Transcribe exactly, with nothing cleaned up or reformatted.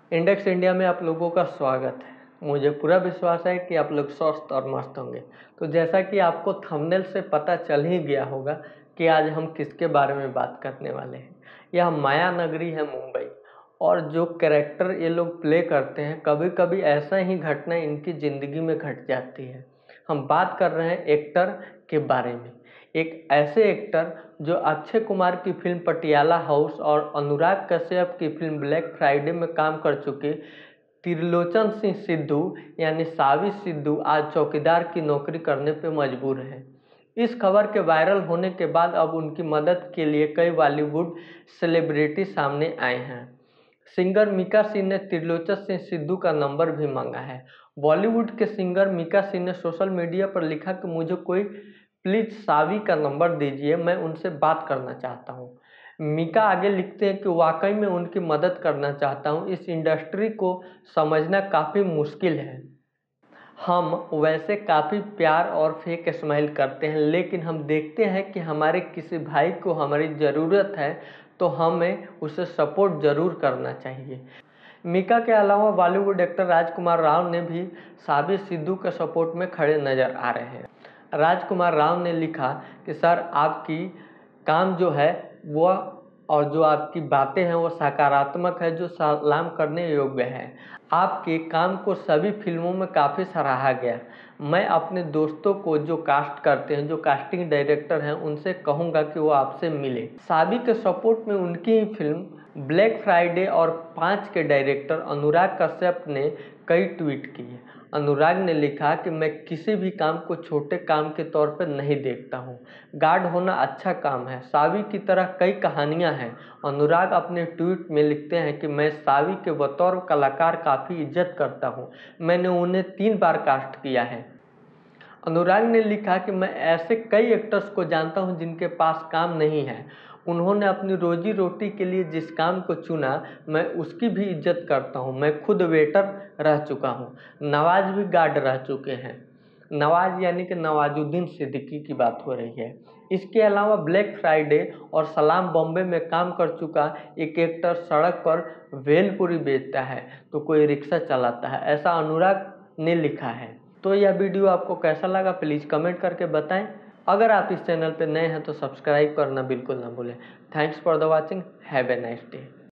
Index India में आप लोगों का स्वागत है। मुझे पूरा विश्वास है कि आप लोग स्वस्थ और मस्त होंगे। तो जैसा कि आपको थंबनेल से पता चल ही गया होगा कि आज हम किसके बारे में बात करने वाले हैं। यह माया नगरी है मुंबई, और जो कैरेक्टर ये लोग प्ले करते हैं, कभी कभी ऐसा ही घटना इनकी ज़िंदगी में घट जाती है। हम बात कर रहे हैं एक्टर के बारे में। एक ऐसे एक्टर जो अक्षय कुमार की फिल्म पटियाला हाउस और अनुराग कश्यप की फिल्म ब्लैक फ्राइडे में काम कर चुके त्रिलोचन सिंह सिद्धू यानी सावी सिद्धू आज चौकीदार की नौकरी करने पर मजबूर हैं। इस खबर के वायरल होने के बाद अब उनकी मदद के लिए कई बॉलीवुड सेलिब्रिटी सामने आए हैं। सिंगर मीका सिंह ने त्रिलोचन सिंह सिद्धू का नंबर भी मांगा है। बॉलीवुड के सिंगर मीका सिंह ने सोशल मीडिया पर लिखा कि मुझे कोई प्लीज सावी का नंबर दीजिए, मैं उनसे बात करना चाहता हूँ। मीका आगे लिखते हैं कि वाकई में उनकी मदद करना चाहता हूँ। इस इंडस्ट्री को समझना काफ़ी मुश्किल है। हम वैसे काफ़ी प्यार और फेक स्माइल करते हैं, लेकिन हम देखते हैं कि हमारे किसी भाई को हमारी ज़रूरत है तो हमें उसे सपोर्ट ज़रूर करना चाहिए। मीका के अलावा बॉलीवुड एक्टर राजकुमार राव ने भी सावी सिद्धू के सपोर्ट में खड़े नज़र आ रहे हैं। राजकुमार राव ने लिखा कि सर, आपकी काम जो है वो और जो आपकी बातें हैं वो सकारात्मक है, जो सलाम करने योग्य है। आपके काम को सभी फिल्मों में काफ़ी सराहा गया। मैं अपने दोस्तों को जो कास्ट करते हैं, जो कास्टिंग डायरेक्टर हैं, उनसे कहूँगा कि वो आपसे मिले। सावी के सपोर्ट में उनकी ही फिल्म ब्लैक फ्राइडे और पाँच के डायरेक्टर अनुराग कश्यप ने कई ट्वीट किए। अनुराग ने लिखा कि मैं किसी भी काम को छोटे काम के तौर पर नहीं देखता हूँ। गार्ड होना अच्छा काम है। सावी की तरह कई कहानियाँ हैं। अनुराग अपने ट्वीट में लिखते हैं कि मैं सावी के बतौर कलाकार काफ़ी इज्जत करता हूँ। मैंने उन्हें तीन बार कास्ट किया है। अनुराग ने लिखा कि मैं ऐसे कई एक्टर्स को जानता हूं जिनके पास काम नहीं है। उन्होंने अपनी रोजी रोटी के लिए जिस काम को चुना, मैं उसकी भी इज्जत करता हूं। मैं खुद वेटर रह चुका हूं। नवाज भी गार्ड रह चुके हैं। नवाज यानी कि नवाजुद्दीन सिद्दीकी की बात हो रही है। इसके अलावा ब्लैक फ्राइडे और सलाम बॉम्बे में काम कर चुका एक एक्टर सड़क पर भेलपुरी बेचता है तो कोई रिक्शा चलाता है, ऐसा अनुराग ने लिखा है। तो यह वीडियो आपको कैसा लगा प्लीज़ कमेंट करके बताएं। अगर आप इस चैनल पर नए हैं तो सब्सक्राइब करना बिल्कुल ना भूलें। Thanks for the watching. Have a nice day.